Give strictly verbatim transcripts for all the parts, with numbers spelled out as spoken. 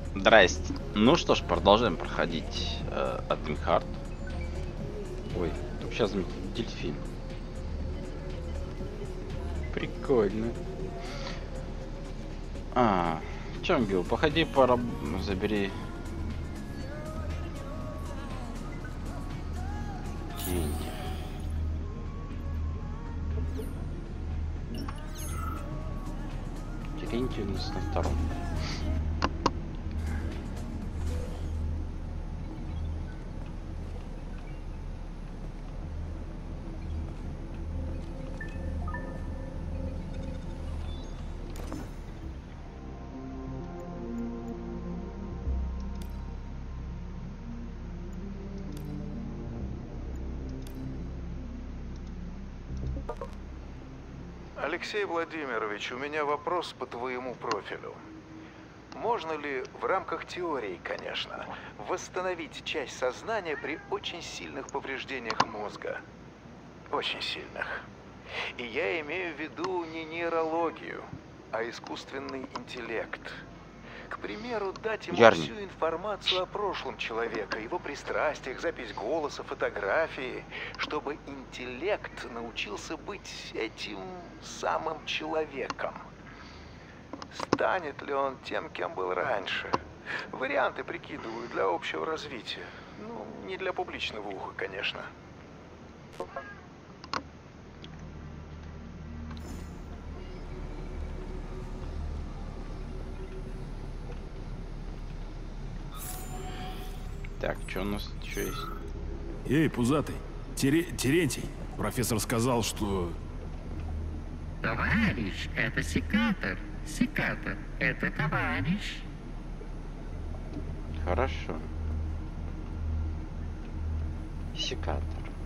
Здрасте. Ну что ж, продолжаем проходить э, Админхард. Ой, тут сейчас дельфин. Прикольно. А, в чем бил? Походи, пора, забери. Деньги. Деньги у нас на втором. Алексей Владимирович, у меня вопрос по твоему профилю. Можно ли в рамках теории, конечно, восстановить часть сознания при очень сильных повреждениях мозга? Очень сильных. И я имею в виду не нейрологию, а искусственный интеллект. К примеру, дать ему Ярни. всю информацию о прошлом человека, его пристрастиях, запись голоса, фотографии, чтобы интеллект научился быть этим самым человеком. Станет ли он тем, кем был раньше? Варианты прикидываю для общего развития. Ну, не для публичного уха, конечно. Так, что у нас еще есть? Эй, пузатый, Тере... Терентий, профессор сказал, что... Товарищ, это секатор. Секатор, это товарищ. Хорошо. Секатор.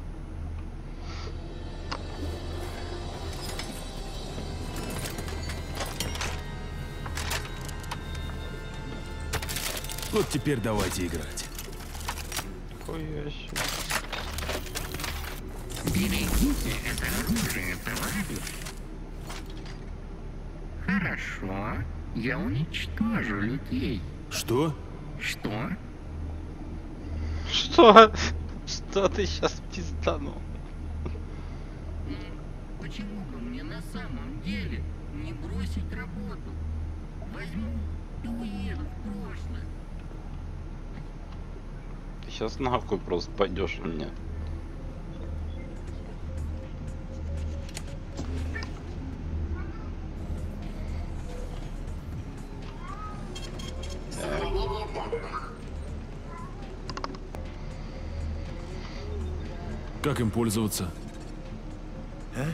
Вот теперь давайте играть. Хуя себе. Берегите это оружие, товарищ. Хорошо, я уничтожу людей. Что? Что? Что? Что ты сейчас пизданул? Почему бы мне на самом деле не бросить работу? Возьму и уеду в прошлое. Ты сейчас нахуй просто пойдешь у меня. Как им пользоваться? А?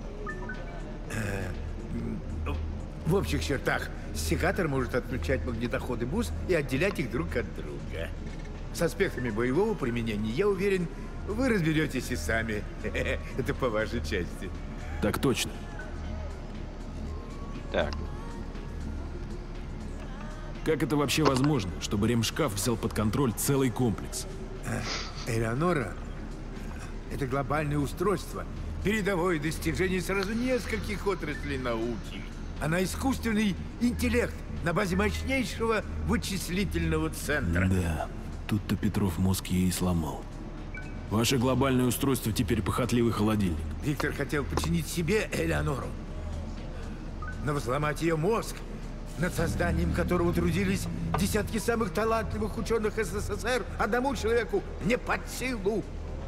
В общих чертах, секатор может отключать магнитоходы бус и отделять их друг от друга. С аспектами боевого применения, я уверен, вы разберетесь и сами. Это по вашей части. Так точно. Так. Как это вообще возможно, чтобы ремшкаф взял под контроль целый комплекс? Элеонора — это глобальное устройство, передовое достижение сразу нескольких отраслей науки. Она искусственный интеллект на базе мощнейшего вычислительного центра. Да, тут-то Петров мозг ей и сломал. Ваше глобальное устройство теперь похотливый холодильник. Виктор хотел подчинить себе Элеонору, но взломать ее мозг, над созданием которого трудились десятки самых талантливых ученых СССР, одному человеку не под силу.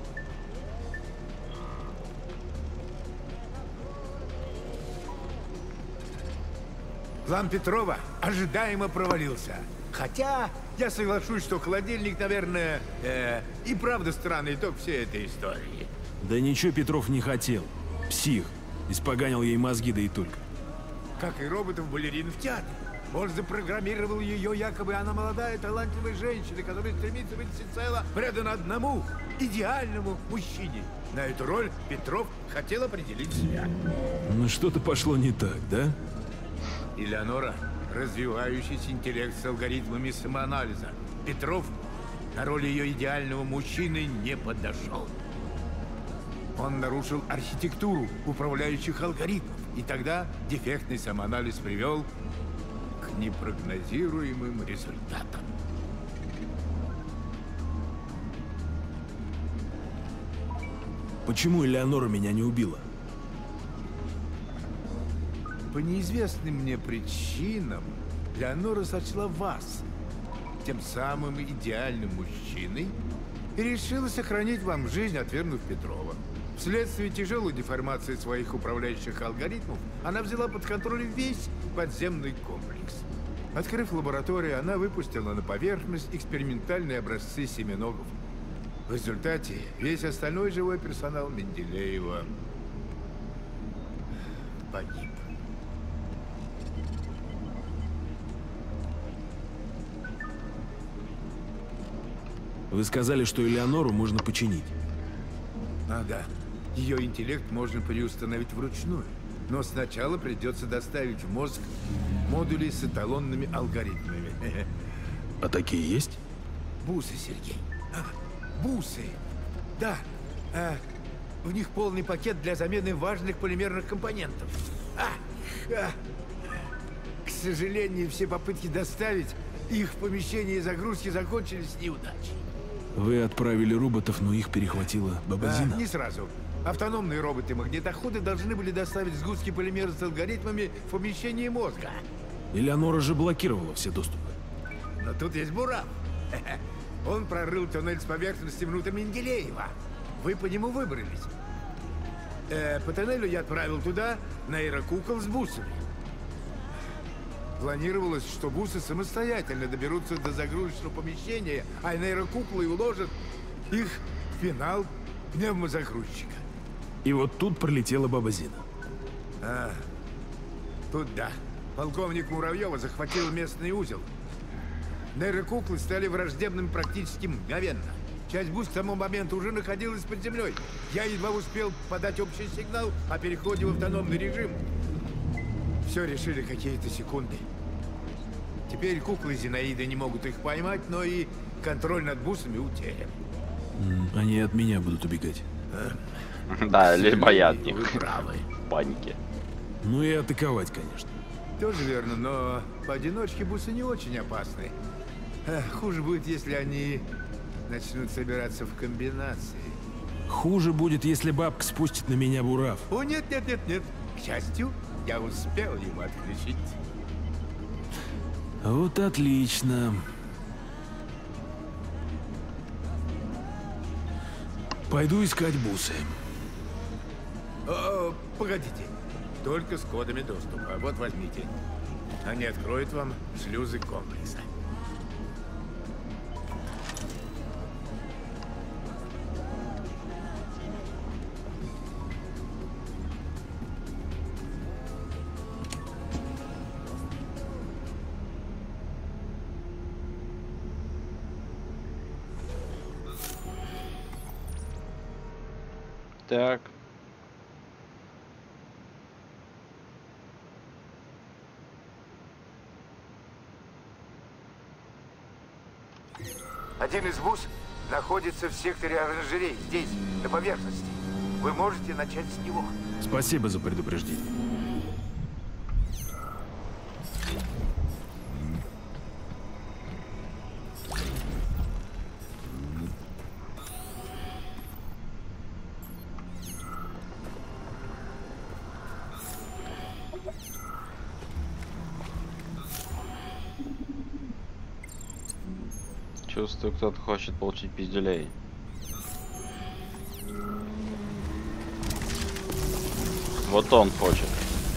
План Петрова ожидаемо провалился. Хотя, я соглашусь, что холодильник, наверное, э, и правда странный итог всей этой истории. Да ничего Петров не хотел. Псих. Испоганил ей мозги, да и только. Как и роботов-балерин в театре. Он запрограммировал ее, якобы она молодая, талантливая женщина, которая стремится быть всецело предана одному идеальному мужчине. На эту роль Петров хотел определить себя. Ну что-то пошло не так, да? Элеонора — развивающийся интеллект с алгоритмами самоанализа. Петров на роль ее идеального мужчины не подошел. Он нарушил архитектуру управляющих алгоритмов. И тогда дефектный самоанализ привел к непрогнозируемым результатом. Почему Элеонора меня не убила? По неизвестным мне причинам Леонора сочла вас тем самым идеальным мужчиной и решила сохранить вам жизнь, отвергнув Петрова. Вследствие тяжелой деформации своих управляющих алгоритмов она взяла под контроль весь подземный комплекс. Открыв лабораторию, она выпустила на поверхность экспериментальные образцы семеногов. В результате весь остальной живой персонал Менделеева погиб. Вы сказали, что Элеонору можно починить. А, да. Ее интеллект можно переустановить вручную. Но сначала придется доставить в мозг модули с эталонными алгоритмами. А такие есть? Бусы, Сергей. А, бусы. Да. А, в них полный пакет для замены важных полимерных компонентов. А, а. К сожалению, все попытки доставить их в помещение и загрузки закончились неудачей. Вы отправили роботов, но их перехватила Бабазина? А, не сразу. Автономные роботы-магнитоходы должны были доставить сгустки полимера с алгоритмами в помещение мозга. Элеонора же блокировала все доступы. Но тут есть Буран. Он прорыл туннель с поверхности внутрь Менделеева. Вы по нему выбрались. Э, по тоннелю я отправил туда нейрокукол с бусами. Планировалось, что бусы самостоятельно доберутся до загрузочного помещения, а нейрокуклы уложат их в пенал пневмозагрузчика. И вот тут пролетела Бабазина. А, тут да. Полковник Муравьева захватил местный узел. Нейрокуклы стали враждебными практически мгновенно. Часть буст к тому моменту уже находилась под землей. Я едва успел подать общий сигнал о переходе в автономный режим. Все решили какие-то секунды. Теперь куклы Зинаиды не могут их поймать, но и контроль над бусами утерян. Они от меня будут убегать. Да, либо я от них. Вы правы. Паники. Ну и атаковать, конечно. Тоже верно, но поодиночке бусы не очень опасны. А, хуже будет, если они начнут собираться в комбинации. Хуже будет, если бабка спустит на меня бурав. О, нет, нет, нет, нет. К счастью, я успел его отключить. Вот отлично. Пойду искать бусы. О, погодите. Только с кодами доступа. Вот возьмите. Они откроют вам шлюзы комплекса. Так. Один из бус находится в секторе оранжерей, здесь, на поверхности. Вы можете начать с него. Спасибо за предупреждение. Чувствую, кто-то хочет получить пизделей. Вот он хочет.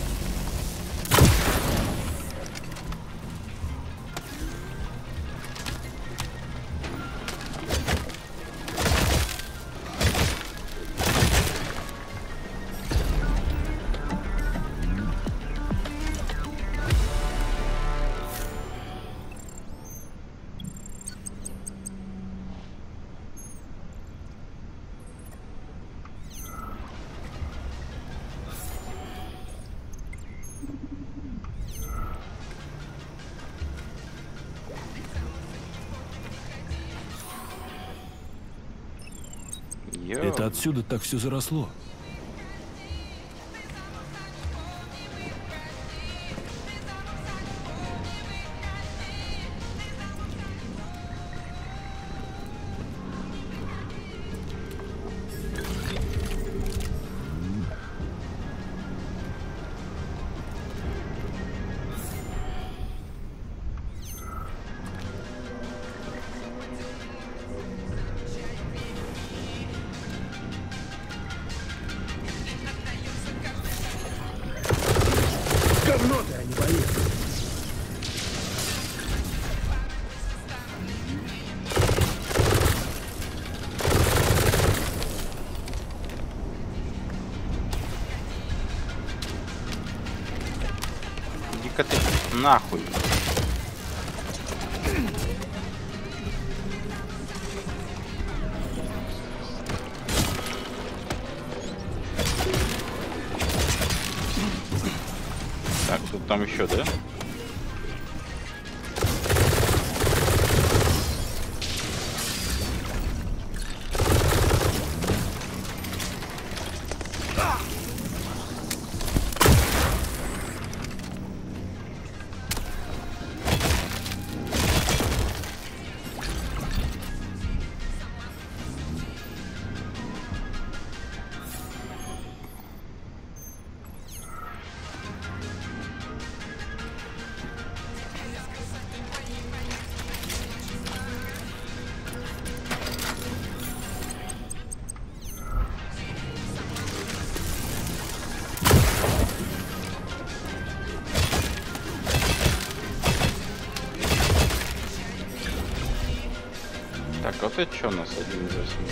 Йоу. Это отсюда так все заросло. Иди-ка ты нахуй. Так, тут там еще, да? Так, вот это что у нас один из восьми?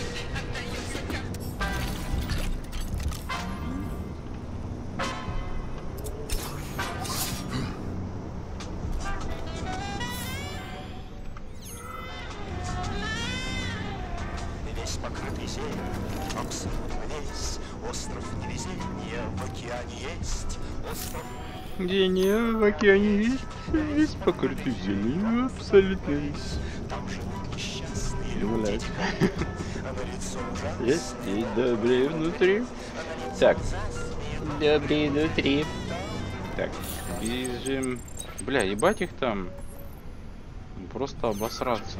Весь покрытый зелень, абсолютно весь. Остров невезения в океане есть. Остров... Где не в океане есть, весь покрытый зеленью, абсолютно весь. Там живут несчастные Блять. люди, а на лицо ужасно. Есть и добрее внутри. Так. Добрее внутри. Так, бежим. Бля, ебать их там. Просто обосраться.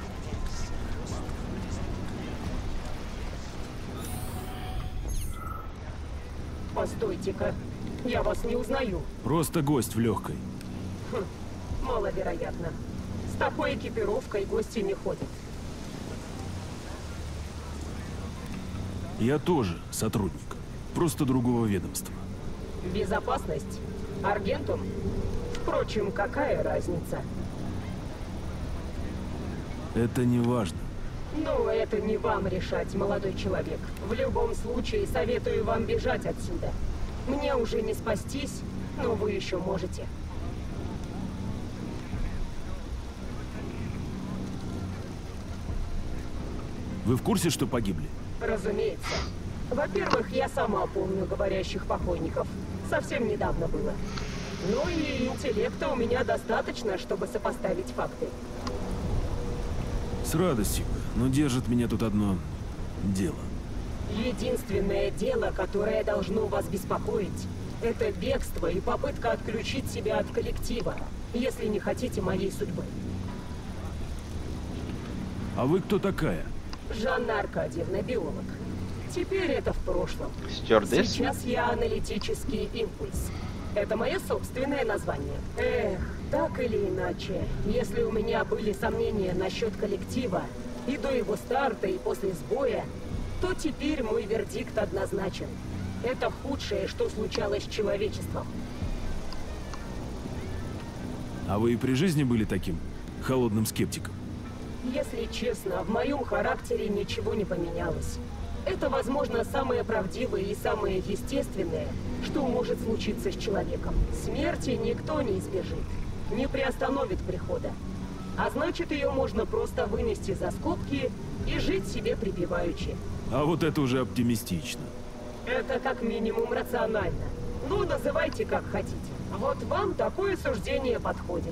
Постойте-ка, я вас не узнаю. Просто гость в легкой. Хм, маловероятно. С такой экипировкой гости не ходят. Я тоже сотрудник. Просто другого ведомства. Безопасность? Аргентум? Впрочем, какая разница? Это не важно. Ну, это не вам решать, молодой человек. В любом случае, советую вам бежать отсюда. Мне уже не спастись, но вы еще можете. Вы в курсе, что погибли? Разумеется. Во-первых, я сама помню говорящих покойников. Совсем недавно было. Ну и интеллекта у меня достаточно, чтобы сопоставить факты. С радостью. Но держит меня тут одно дело. Единственное дело, которое должно вас беспокоить, это бегство и попытка отключить себя от коллектива, если не хотите моей судьбы. А вы кто такая? Жанна Аркадьевна, биолог. Теперь это в прошлом. Стюардесса? Сейчас я аналитический импульс. Это мое собственное название. Эх, так или иначе, если у меня были сомнения насчет коллектива, и до его старта, и после сбоя, то теперь мой вердикт однозначен. Это худшее, что случалось с человечеством. А вы и при жизни были таким холодным скептиком? Если честно, в моем характере ничего не поменялось. Это, возможно, самое правдивое и самое естественное, что может случиться с человеком. Смерти никто не избежит, не приостановит прихода. А значит, ее можно просто вынести за скобки и жить себе припеваючи. А вот это уже оптимистично. Это как минимум рационально. Ну, называйте как хотите. Вот вам такое суждение подходит.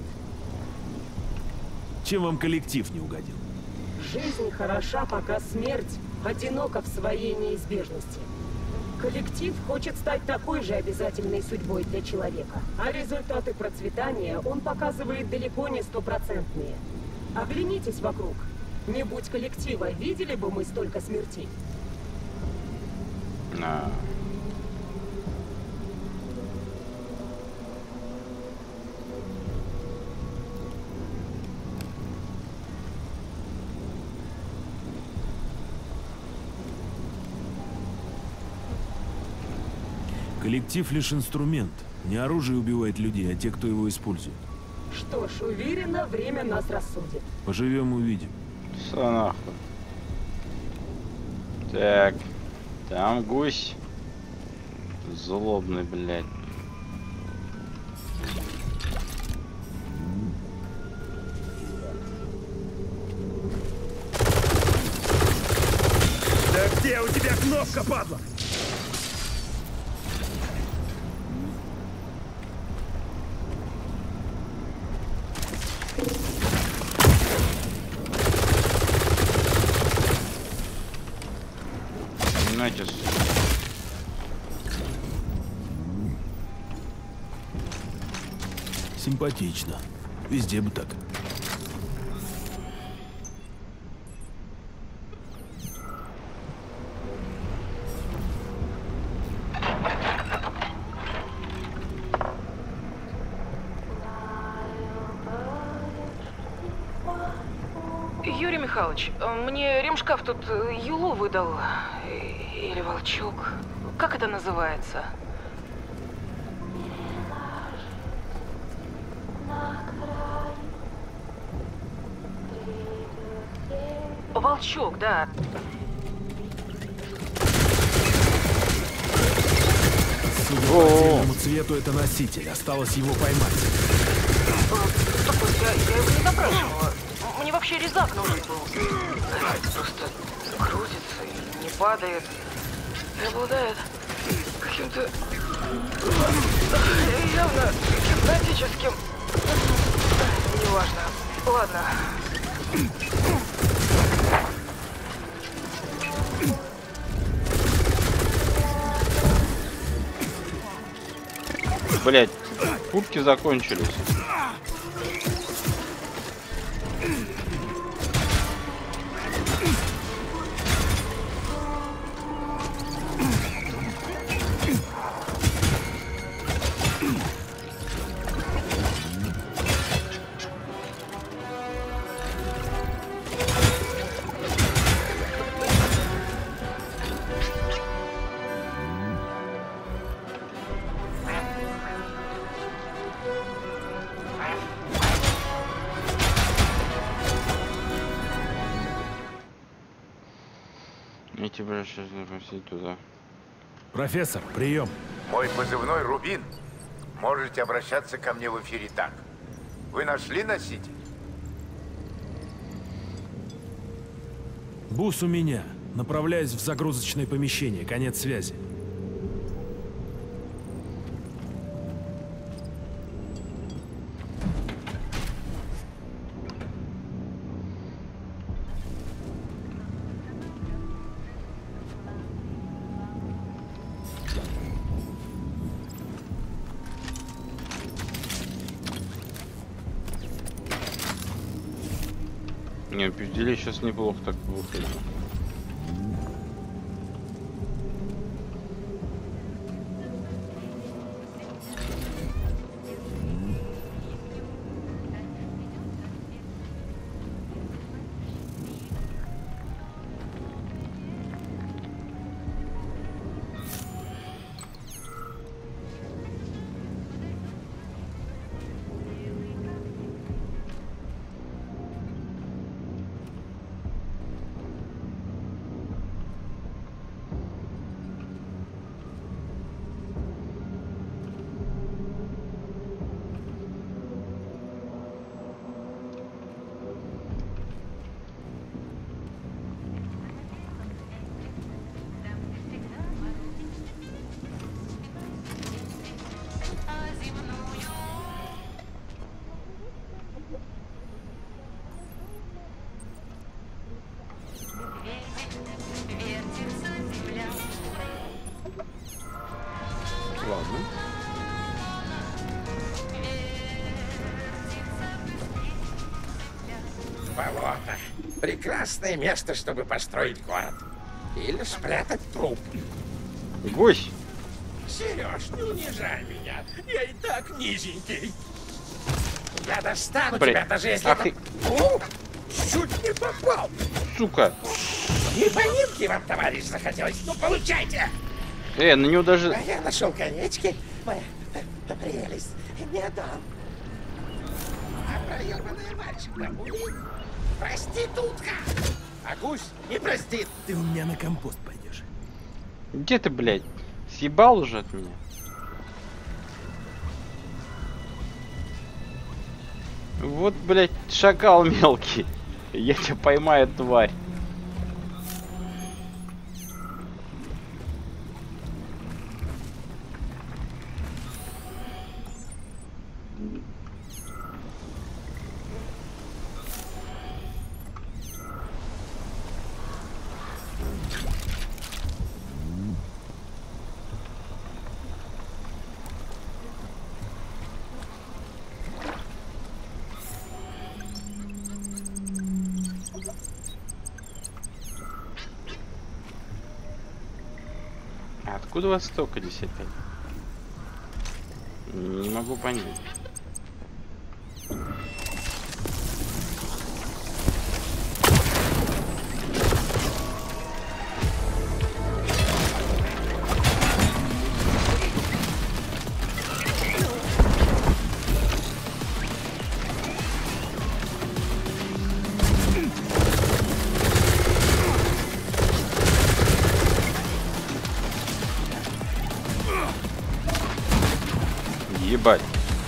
Чем вам коллектив не угодил? Жизнь хороша, пока смерть одинока в своей неизбежности. Коллектив хочет стать такой же обязательной судьбой для человека, а результаты процветания он показывает далеко не стопроцентные. Оглянитесь вокруг. Не будь коллектива, видели бы мы столько смертей? А. Коллектив лишь инструмент. Не оружие убивает людей, а те, кто его использует. Что ж, уверена, время нас рассудит. Поживем, увидим. Что нахуй? Так. Там гусь. Злобный, блядь. тебя кнопка, падла! Знаете, Симпатично. Везде бы так. Юрий Михайлович, мне ремшкаф тут Юлу выдал. Или волчок. Как это называется? Волчок, да. Судя по отдельному цвету, это носитель. Осталось его поймать. Такой, я, я его не допрашивала. Мне вообще резак нужен был. Просто крутится и не падает. И обладает каким-то явно гипнотическим. Неважно. Ладно. блять, путки закончились. Я тебя сейчас запросить туда. Профессор, прием. Мой позывной Рубин. Можете обращаться ко мне в эфире так. Вы нашли носитель? Бус у меня. Направляюсь в загрузочное помещение. Конец связи. Не, пиздели сейчас неплохо так выходит. Ладно. Болото. Прекрасное место, чтобы построить город. Или спрятать труп. Гусь! Сереж, не унижай меня. Я и так низенький. Я достану Блин. тебя, даже если Ах это... ты- О, чуть не попал. Сука! Не поимки вам, товарищ, захотелось. Ну, получайте. Э, на него даже... А я нашел конечки. Моя э, прелесть. Не отдам. А проебанная мальчика будет проститутка. А гусь не простит. Ты у меня на компост пойдешь. Где ты, блядь? Съебал уже от меня? Вот, блядь, шакал мелкий. Я тебя поймаю, тварь. Откуда у вас столько здесь опять? Не могу понять. Ебать.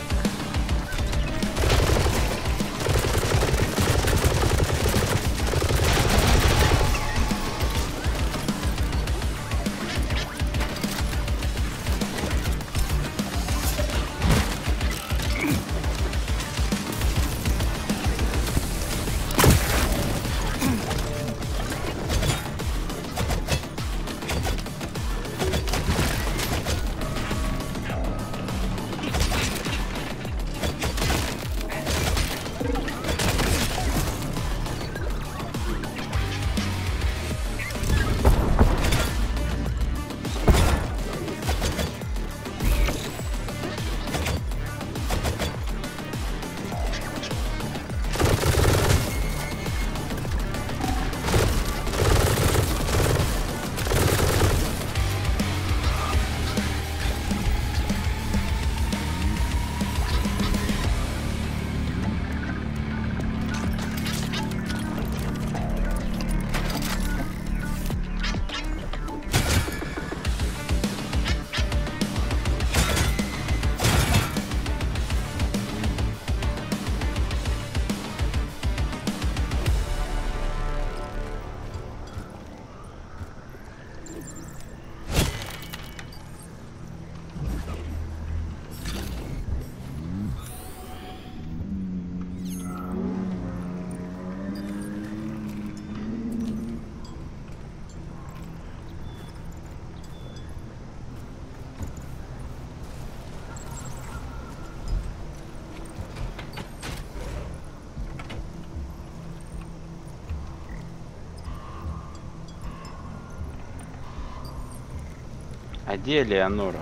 А где Леонора?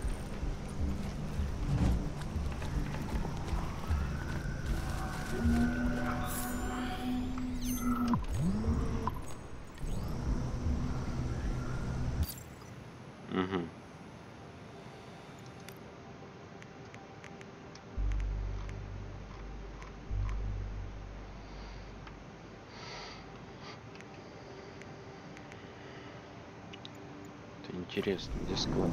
Угу. Это интересно, где склад?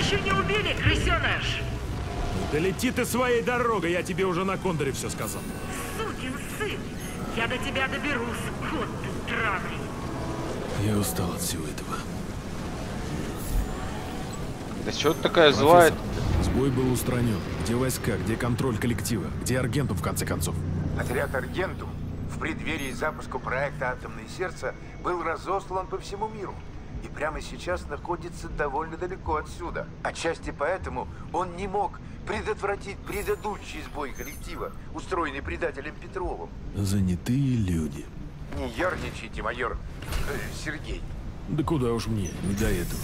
еще не убили, крысеныш? Да лети ты своей дорогой, я тебе уже на Кондоре все сказал. Сукин сын! Я до тебя доберусь, вот ты драный. Я устал от всего этого. Да чего ты такая злая? Сбой был устранен. Где войска, где контроль коллектива, где Аргенту в конце концов? Отряд Аргентум в преддверии запуска проекта «Атомное сердце» был разослан по всему миру. И прямо сейчас находится довольно далеко отсюда. Отчасти поэтому он не мог предотвратить предыдущий сбой коллектива, устроенный предателем Петровым. Занятые люди. Не ерничайте, майор э, Сергей. Да куда уж мне, не до этого.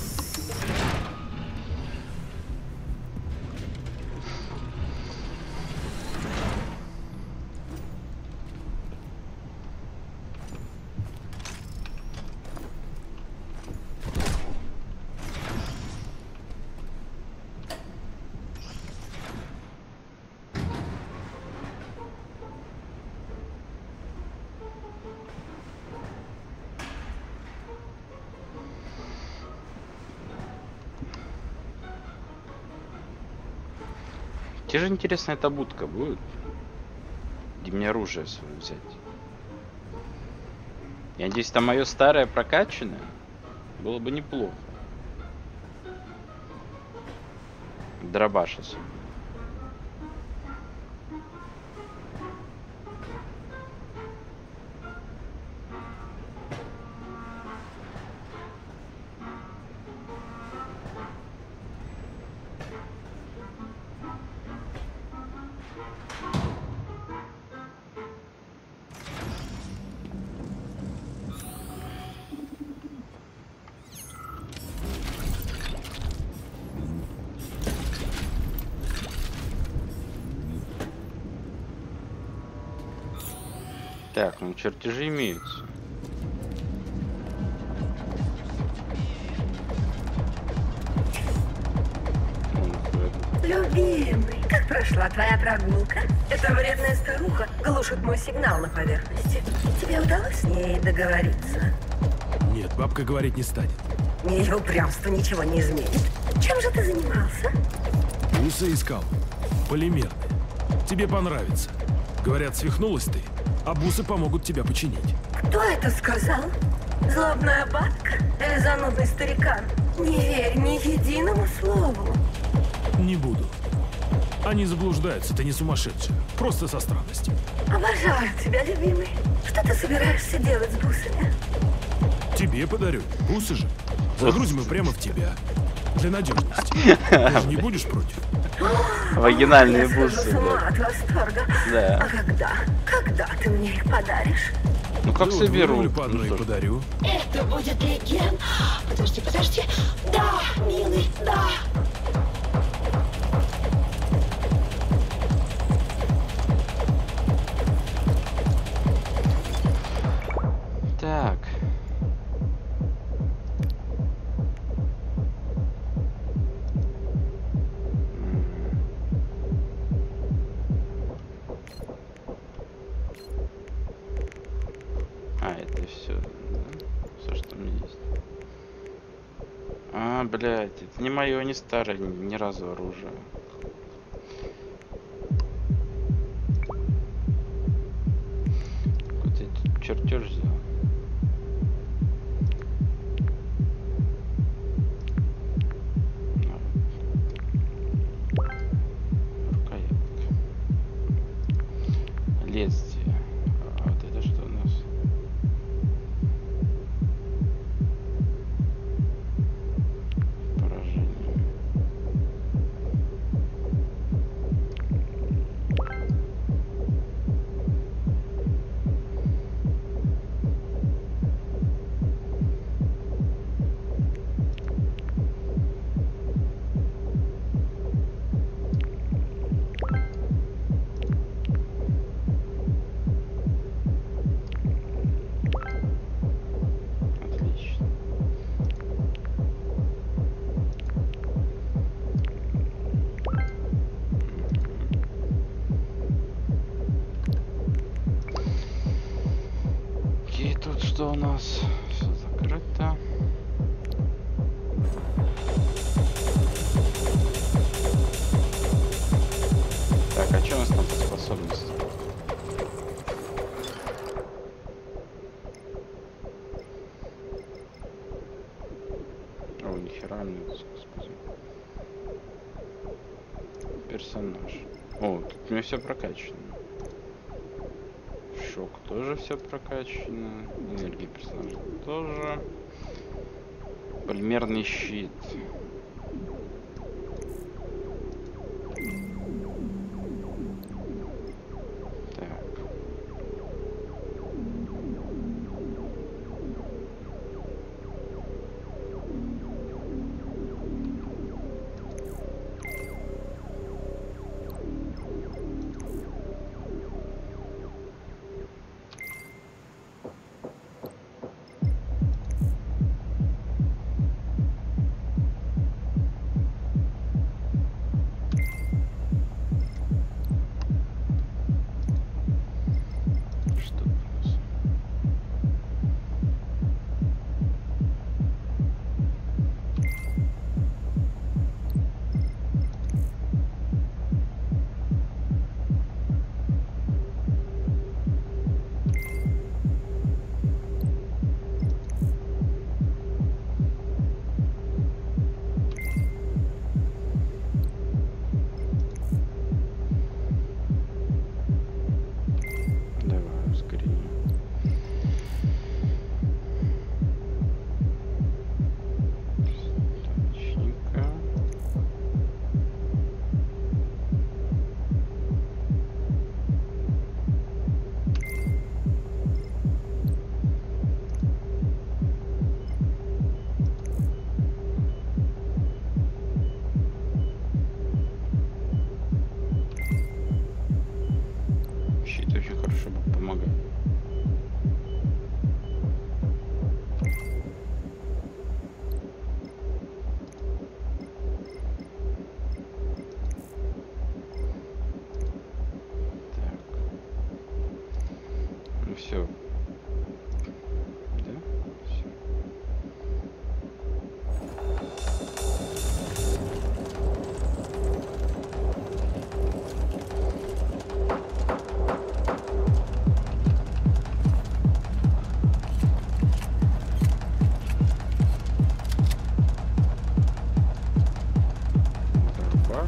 Где же, интересно, эта будка будет? Где мне оружие свое взять? Я надеюсь, там мое старое прокачанное. Было бы неплохо. Дробаш особенно. Так, ну чертежи имеются. Любимый, как прошла твоя прогулка? Эта вредная старуха глушит мой сигнал на поверхности. Тебе удалось с ней договориться? Нет, бабка говорить не станет. Ее упрямство ничего не изменит. Чем же ты занимался? Бусы искал. Полимерные. Тебе понравится. Говорят, свихнулась ты, а бусы помогут тебя починить. Кто это сказал? Злобная бабка или занудный старикан? Не верь ни единому слову. Не буду. Они заблуждаются, ты не сумасшедший. Просто со странностью. Обожаю тебя, любимый. Что ты собираешься делать с бусами? Тебе подарю. Бусы же. Загрузим их прямо в тебя. Для надежности. Ты же не будешь против? Вагинальные Я бусы. схожу с ума от восторга. Да. А когда? Когда ты мне их подаришь? Ну как Да, соберу? вырвали по одной Ну, и подарю. Это будет легенд. Подожди, подожди. Да, милый, да. Так. А, это все, все, что у меня есть. А, блядь, это не мое, не старое, ни, ни разу оружие. Какой-то чертеж взял. Рукоятка. Лезвие. А вот это что у нас? Поражение. Отлично. И тут что у нас? Все закрыто. Так, а что у нас там по способности? О, нихера нет, господи. Персонаж. О, тут у меня все прокачано. Шок тоже все прокачано. Энергия персонажа тоже. Полимерный щит. Все. Да? Все. Дробаш.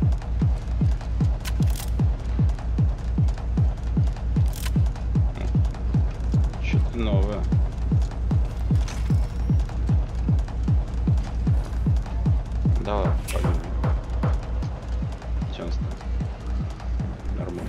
Новое. Давай, пойдем. Сейчас нормально.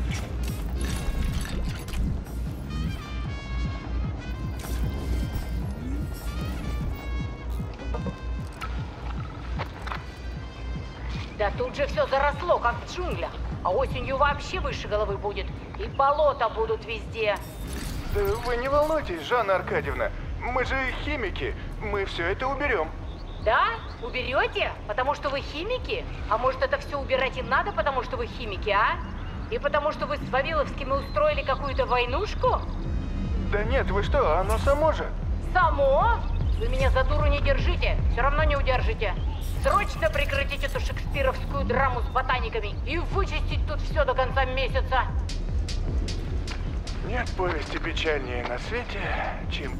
Да тут же все заросло, как в джунглях. А осенью вообще выше головы будет. И болота будут везде. Да вы не волнуйтесь, Жанна Аркадьевна. Мы же химики. Мы все это уберем. Да? Уберете? Потому что вы химики? А может, это все убирать и надо, потому что вы химики, а? И потому что вы с Вавиловскими устроили какую-то войнушку? Да нет, вы что, оно само же. Само? Вы меня за дуру не держите. Все равно не удержите. Срочно прекратить эту шекспировскую драму с ботаниками и вычистить тут все до конца месяца. Нет повести печальнее на свете, чем...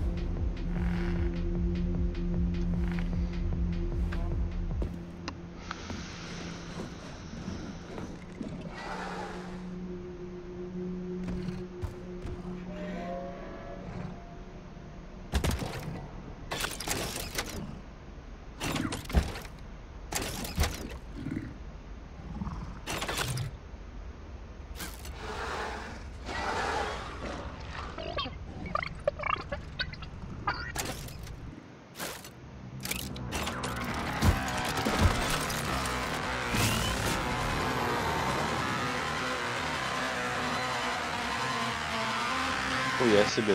Хуя себе.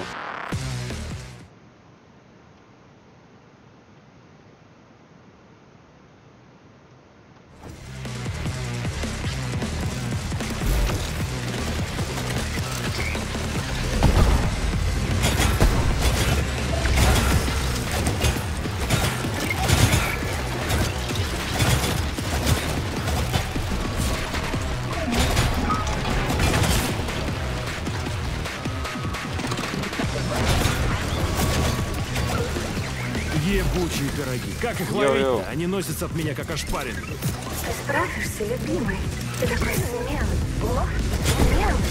пироги. Как их Йо-йо. ловить-то? Они носятся от меня как ошпаренные. Ты справишься, любимый. Ты такой смелый. Ох, смелый.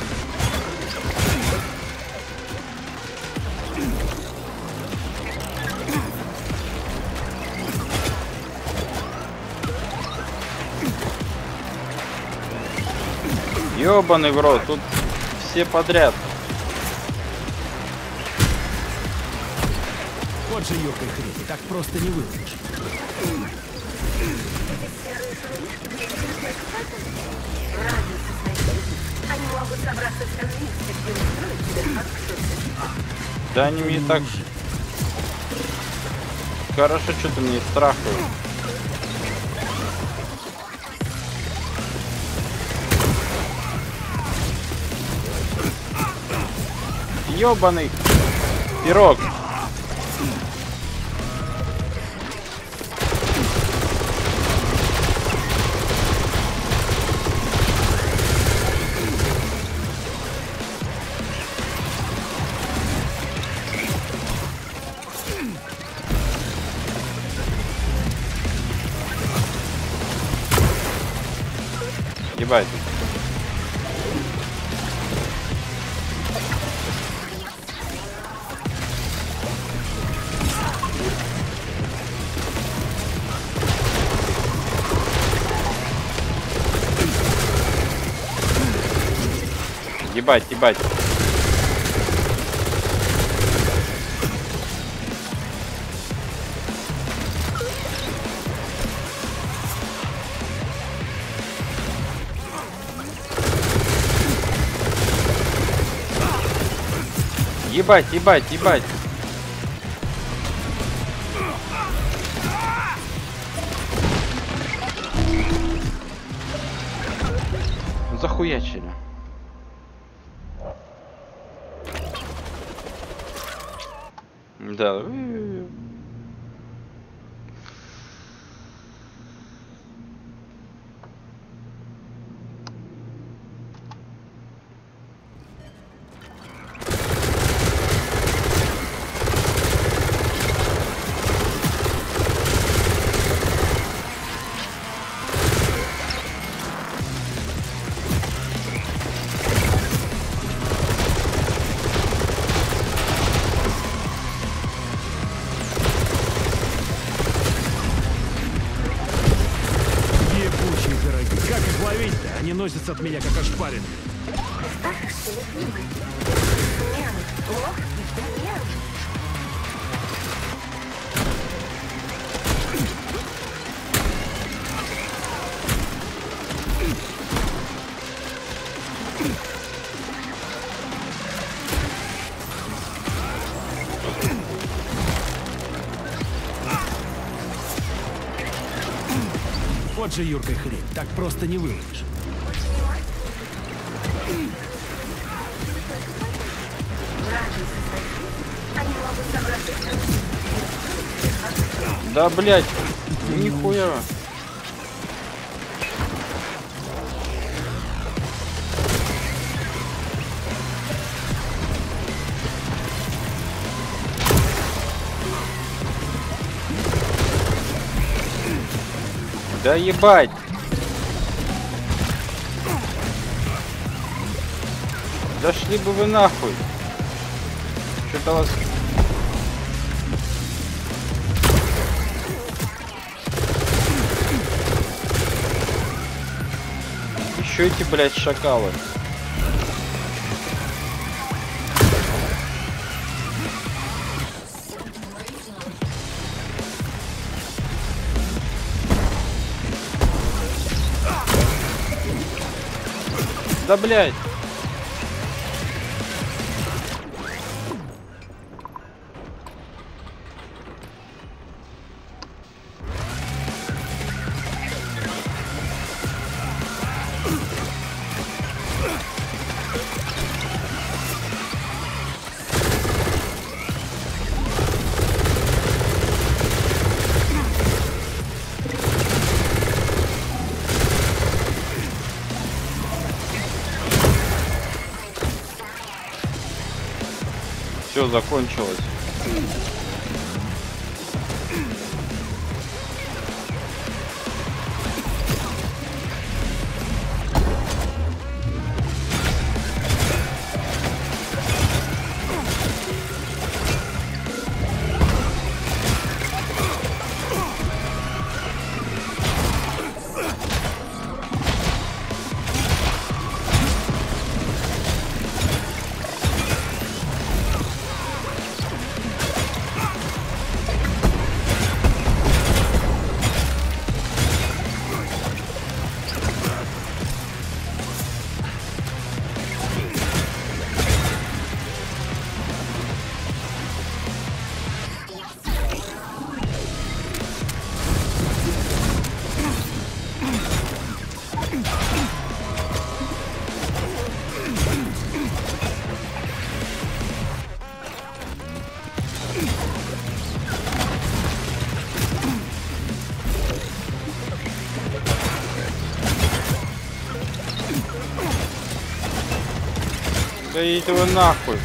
Ёбаный в рот, тут все подряд. Вот же ёбкой хрень, так просто не выловишь. Они могут собраться все вместе и устроить тебе факт. Да они мне так... Хорошо, что-то мне страхуют. Ёбаный пирог. Ебать. Ебать, ебать. Ебать, ебать, ебать. Захуячили. Да. Они носятся от меня как ошпаренные. Оставишься любимый. Смелый. Ох, смелый. Вот же юркой хрень, так просто не выловишь. Да, блядь, нихуя. Да ебать. Дошли бы вы нахуй. Что-то вас... Еще эти, блядь, шакалы. Да, блядь. Все закончилось. Да идите вы нахуй.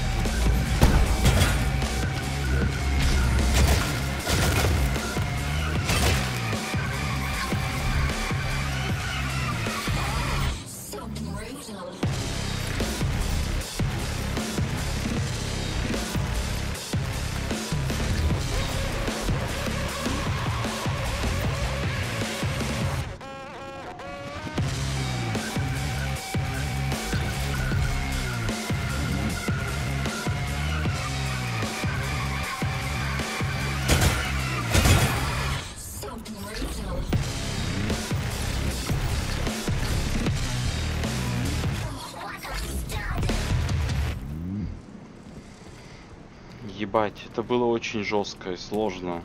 Ебать, это было очень жестко и сложно.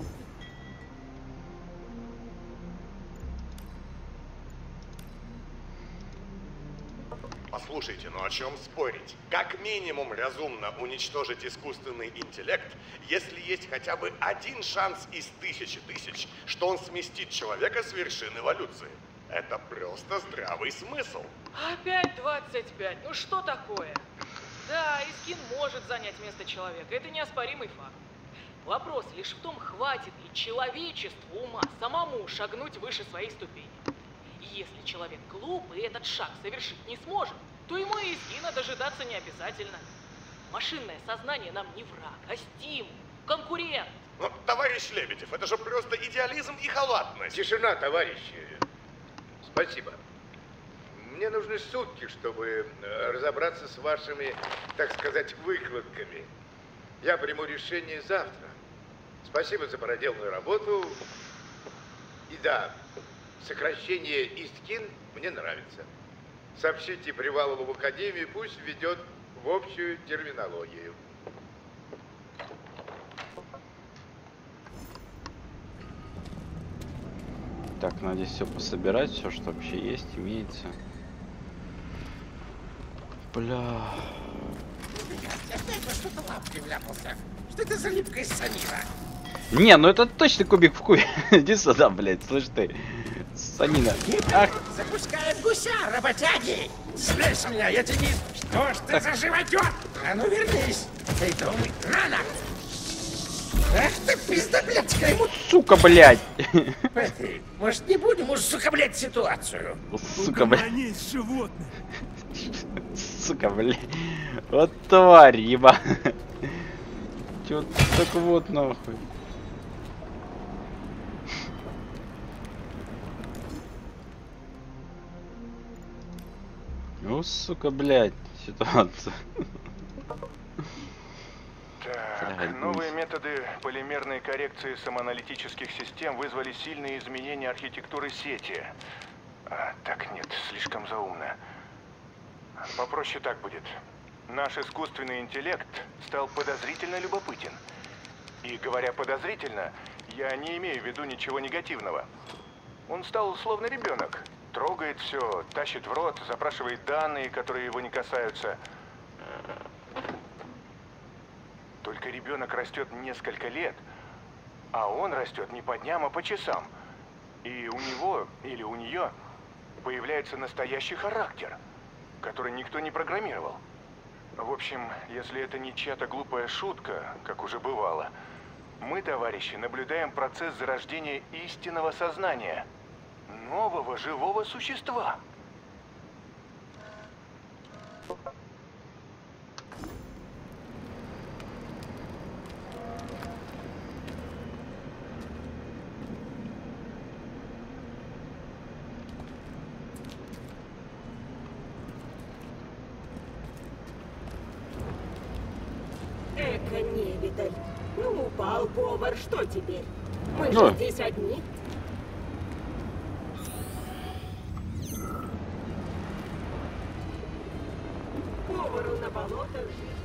Послушайте, ну о чем спорить? Как минимум разумно уничтожить искусственный интеллект, если есть хотя бы один шанс из тысячи тысяч, что он сместит человека с вершины эволюции. Это просто здравый смысл. Опять двадцать пять, ну что такое? Да, Искин может занять место человека, это неоспоримый факт. Вопрос лишь в том, хватит ли человечеству ума самому шагнуть выше своей ступени. Если человек глуп и этот шаг совершить не сможет, то ему и Искина дожидаться не обязательно. Машинное сознание нам не враг, а стимул, конкурент. Ну, товарищ Лебедев, это же просто идеализм и халатность. Тишина, товарищи. Спасибо. Мне нужны сутки, чтобы разобраться с вашими, так сказать, выкладками. Я приму решение завтра. Спасибо за проделанную работу. И да, сокращение Искин мне нравится. Сообщите Привалову в академию, пусть введет в общую терминологию. Так, надо все пособирать, все, что вообще есть, имеется. Бля. Я опять во что-то лапкой вляпался. Что это за липкая санина? Не, ну это точно кубик в кубе. Иди сюда, блядь, слышь ты. Санина. Ах. Запускаем гуся, работяги! Слезь с меня, я тебе... Что ж ты за животёр? А ну вернись! Ты думай, рано! Ах ты пиздоблядская ему... Сука, блядь! Петри, может не будем уж сукоблять ситуацию? Сука, блядь. Угомонись, животное. Сука, блядь. Вот тварь, еба. Чё так вот нахуй. Ну, сука, блядь, ситуация. Так, новые методы полимерной коррекции самоаналитических систем вызвали сильные изменения архитектуры сети. А, так нет, слишком заумно. Попроще так будет. Наш искусственный интеллект стал подозрительно любопытен. И говоря подозрительно, я не имею в виду ничего негативного. Он стал словно ребенок. Трогает все, тащит в рот, запрашивает данные, которые его не касаются. Только ребенок растет несколько лет, а он растет не по дням, а по часам. И у него или у нее появляется настоящий характер, который никто не программировал. В общем, если это не чья-то глупая шутка, как уже бывало, мы, товарищи, наблюдаем процесс зарождения истинного сознания. Нового живого существа. Эка невидаль. Ну, упал повар, что теперь? Мы же Ой. здесь одни. Повару на болотах жить.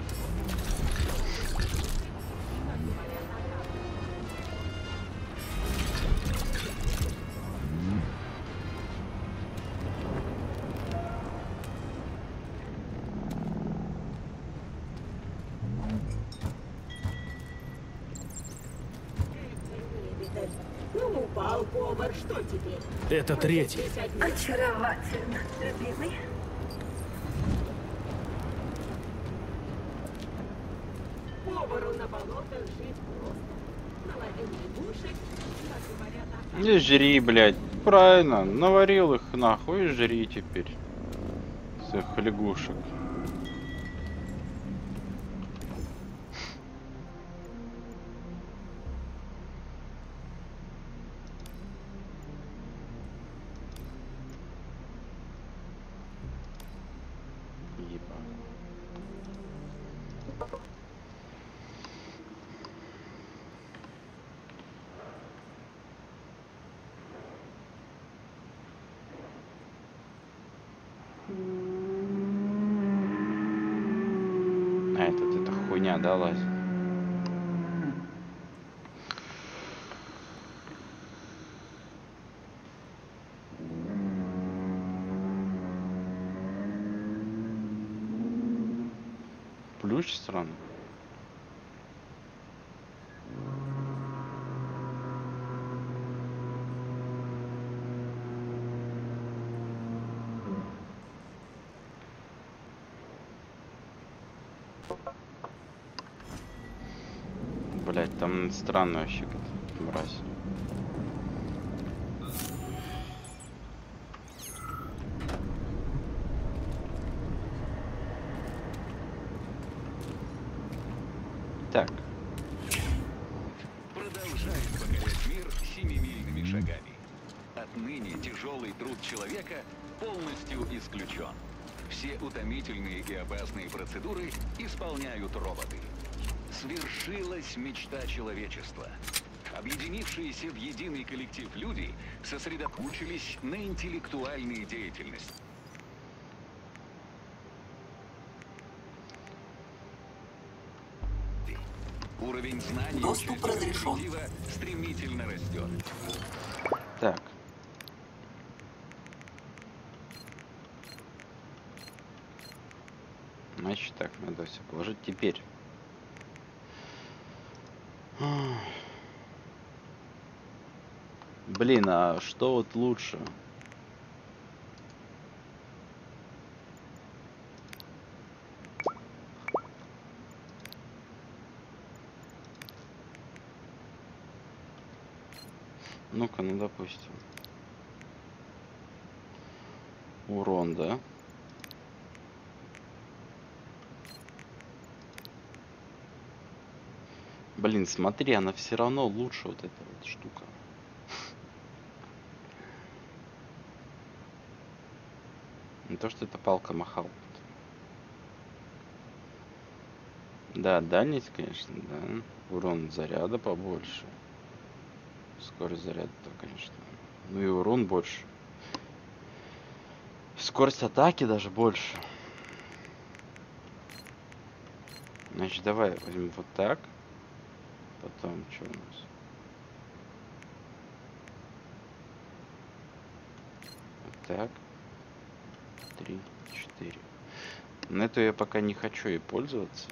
Ну, упал повар, что теперь? Это Мы третий. здесь одни. Очаровательно, любимый. болотах жить просто. Наловил лягушек, как говорят, а Не жри, блядь. Правильно, наварил их нахуй и жри теперь. Своих лягушек. А этот, эта хуйня далась. Плющ странный. Блять, там странный вообще какой-то мразь. Так. Продолжает покорять мир семимильными шагами. Отныне тяжелый труд человека полностью исключен. Все утомительные и опасные процедуры исполняют роботы. Свершилась мечта человечества. Объединившиеся в единый коллектив люди сосредоточились на интеллектуальной деятельности. Уровень знаний Доступ разрешен. стремительно растет. Так. Значит так, надо все положить теперь. Блин, а что вот лучше? Ну-ка, ну допустим. Урон, да? Блин, смотри, она все равно лучше, вот эта вот штука. Не то, что это палка-махалка. Да, дальность, конечно, да. Урон заряда побольше. Скорость заряда-то, конечно. Ну и урон больше. Скорость атаки даже больше. Значит, давай возьмем вот так. Потом, что у нас? Вот так. Три, четыре. На эту я пока не хочу и пользоваться.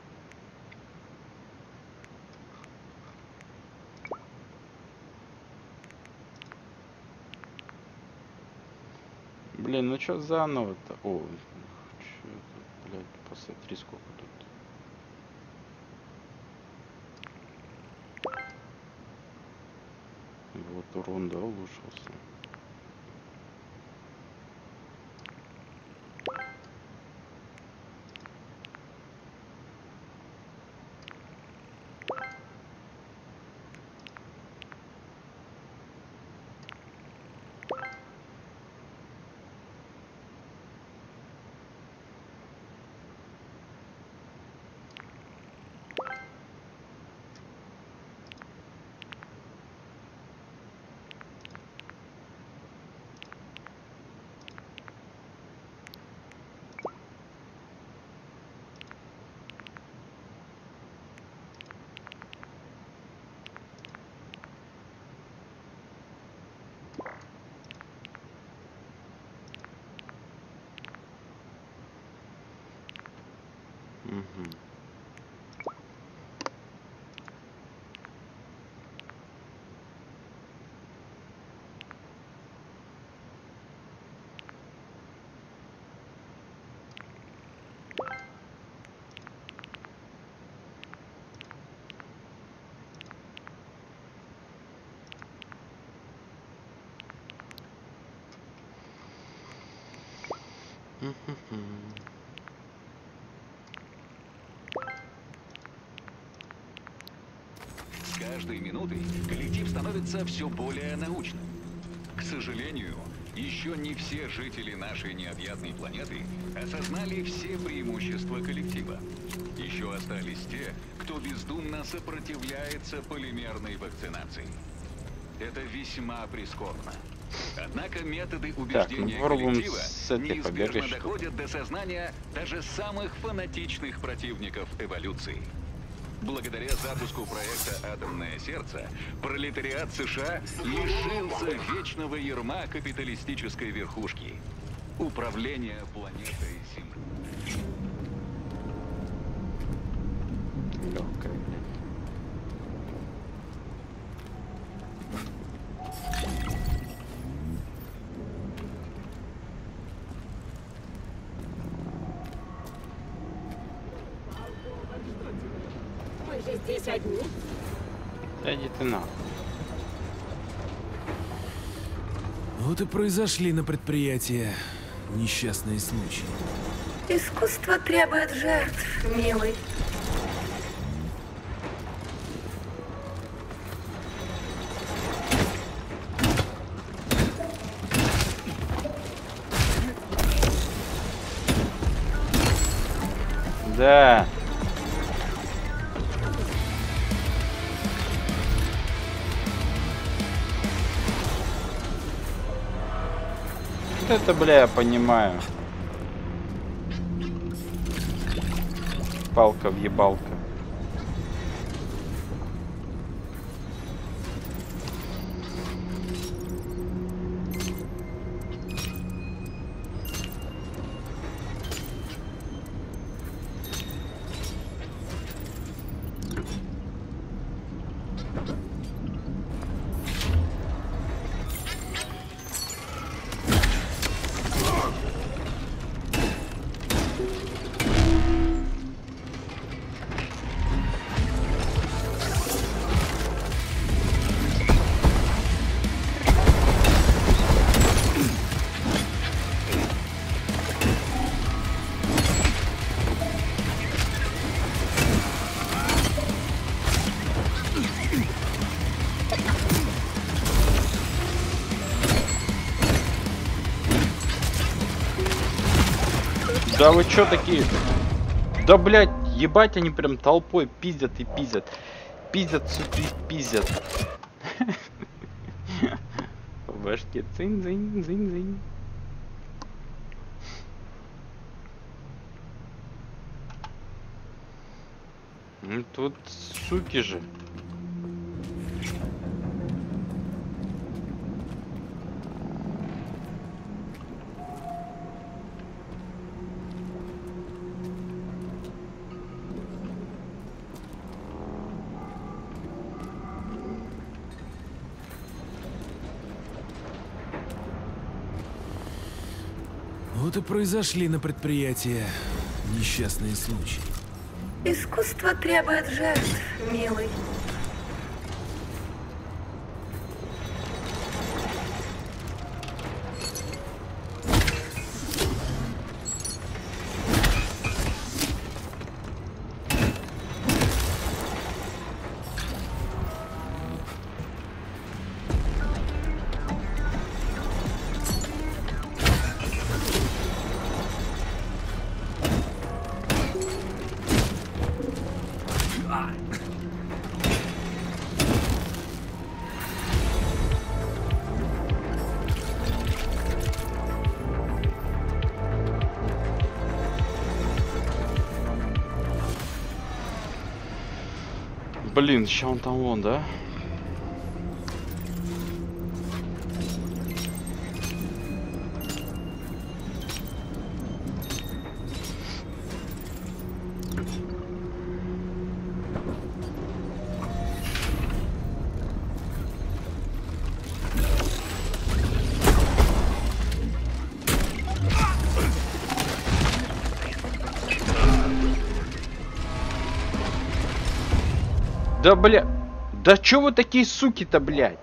Блин, ну что заново-то? О, что это, блядь, посмотри, сколько тут. Вот урон, да, улучшился. С каждой минутой коллектив становится все более научным. К сожалению, еще не все жители нашей необъятной планеты осознали все преимущества коллектива. Еще остались те, кто бездумно сопротивляется полимерной вакцинации. Это весьма прискорбно. Однако методы убеждения так, ну, коллектива с этой неизбежно побегой, доходят до сознания даже самых фанатичных противников эволюции. Благодаря запуску проекта «Атомное сердце» пролетариат США лишился вечного ярма капиталистической верхушки – управления планетой Земля. Легкая, блядь. Здесь одни. Да иди ты нахуй. Вот и произошли на предприятии несчастные случаи. Искусство требует жертв, милый. Да. Это, бля, я понимаю. Палка-въебалка. Да вы чё такие? Да, блядь, ебать, они прям толпой пиздят и пиздят. Пиздят, суки, пиздят. По башке цинь-цинь-цинь-цинь. Ну тут суки же. Вот и произошли на предприятии несчастные случаи. Искусство требует жертв, милый. Блин, сейчас он там вон, да? Да, бля. Да чё вы такие суки-то, блядь?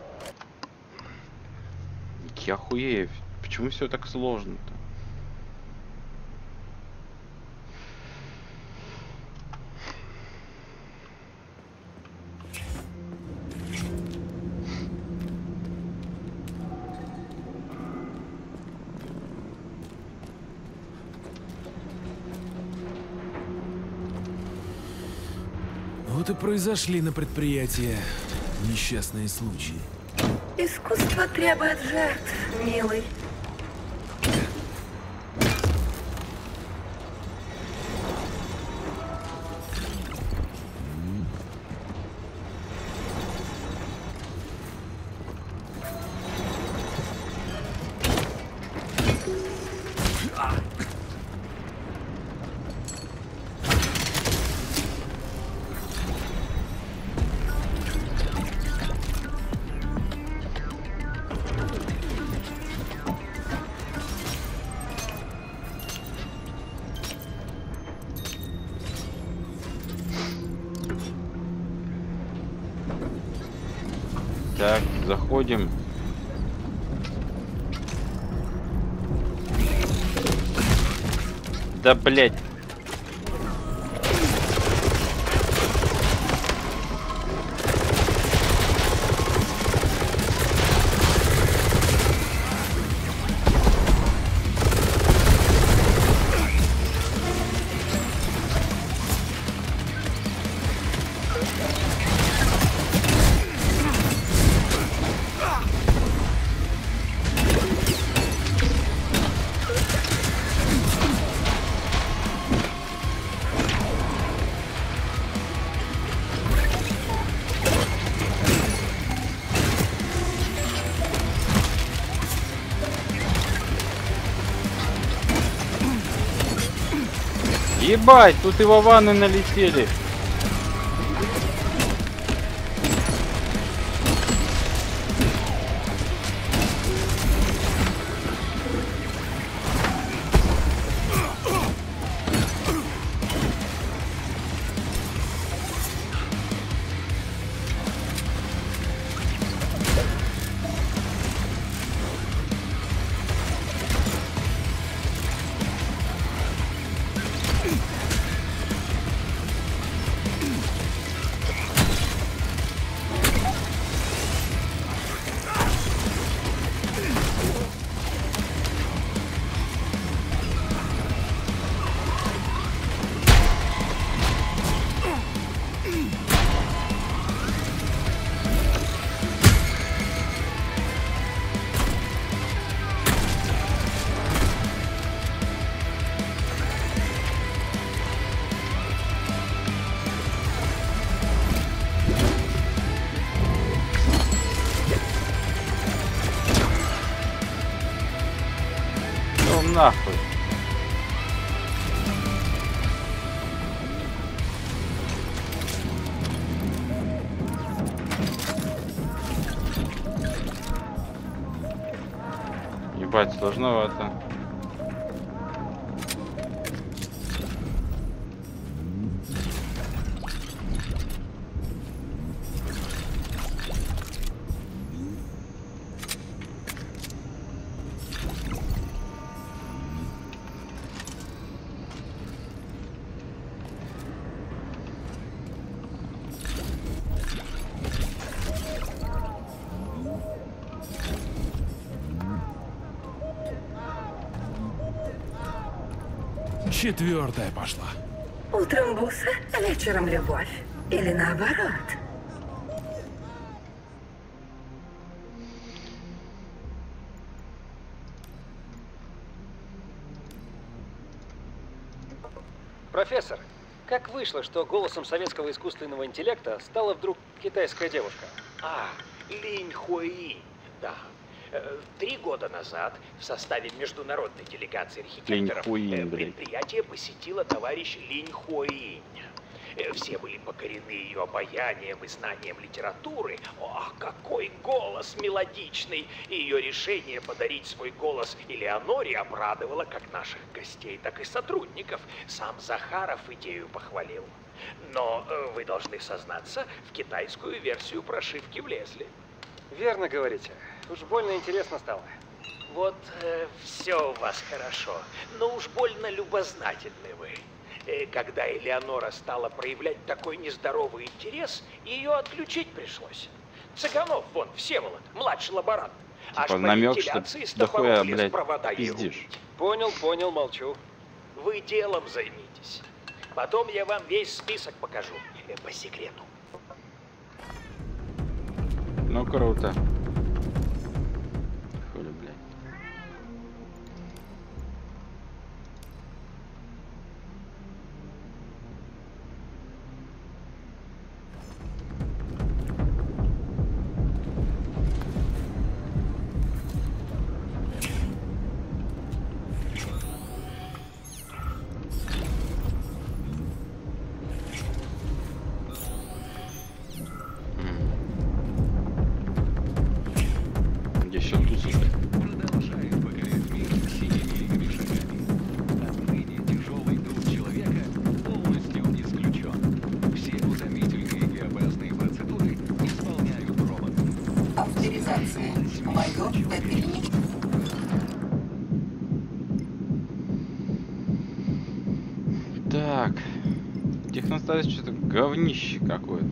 Я охуею. Почему все так сложно-то? Вот и произошли на предприятии несчастные случаи. Искусство требует жертв, милый. Так, заходим. Да, блять. Ебать, тут и вованы налетели. Нахуй. Ебать, сложновато. Четвертая пошла. Утром буса, вечером любовь. Или наоборот. Профессор, как вышло, что голосом советского искусственного интеллекта стала вдруг китайская девушка? А, Линь Хуи, да. Три года назад в составе международной делегации архитекторов предприятие посетила товарищ Линь Хуи. Все были покорены ее обаянием и знанием литературы. Ох, какой голос мелодичный! И ее решение подарить свой голос Элеоноре обрадовало как наших гостей, так и сотрудников. Сам Захаров идею похвалил. Но вы должны сознаться, в китайскую версию прошивки влезли. Верно говорите. Уж больно интересно стало. Вот э, все у вас хорошо, но уж больно любознательны вы. Э, когда Элеонора стала проявлять такой нездоровый интерес, ее отключить пришлось. Цыганов, вон, Всеволод, младший лаборант. Аж по намек, что дохуя, блядь, провода пиздишь. Понял, понял, молчу. Вы делом займитесь. Потом я вам весь список покажу. э, по секрету. Ну круто. Хули, блядь. Так, техностазис что-то говнище какое-то.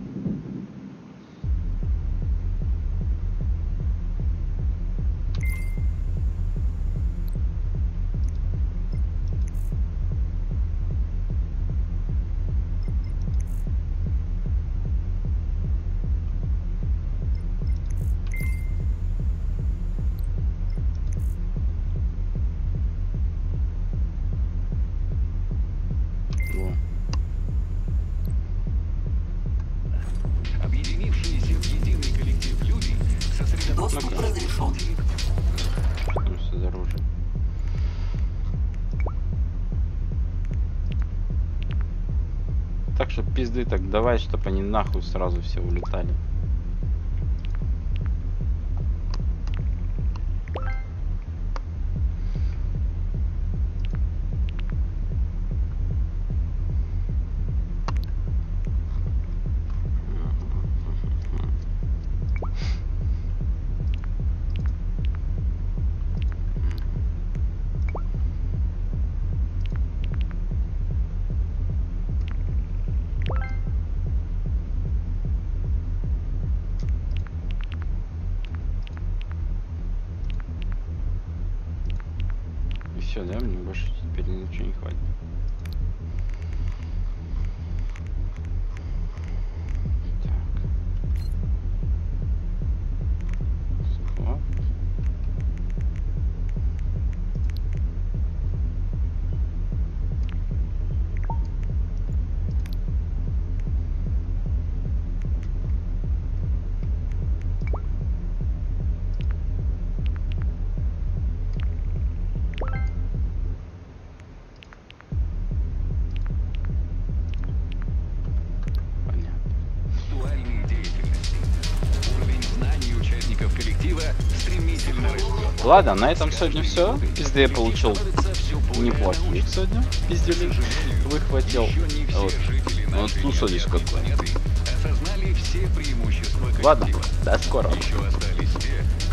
Объединившиеся в единый коллектив люди сосредоточены. Доступ разрешен. Что за оружие? Так что пизды так давай, чтобы они нахуй сразу все улетали. Все, да, мне больше теперь ничего не хватит. Ладно, на этом сегодня все. Пизды я получил неплохих сегодня. Пиздели выхватил. Вот, вот тут здесь какой. Ладно, до скорого.